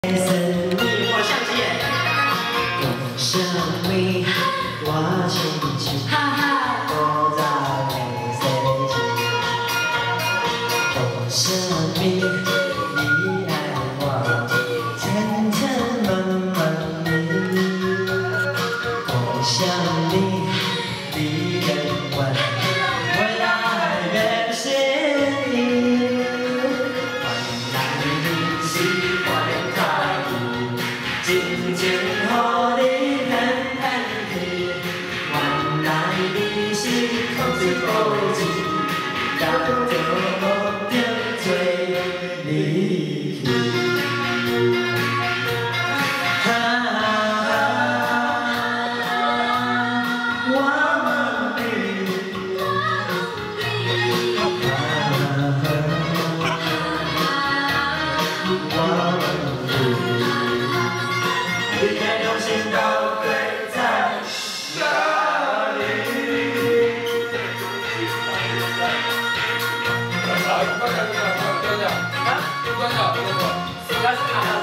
我相机耶。 我想你，我亲亲，我在你身边。我想你，你爱我，千千万万年。我想你，你永远未来的心意。原来你是我的太阳，真情予你偏偏去。原来你是控制不住，感着无着做离去。你的用心到底在哪里？ 关掉，关掉，关掉，关掉。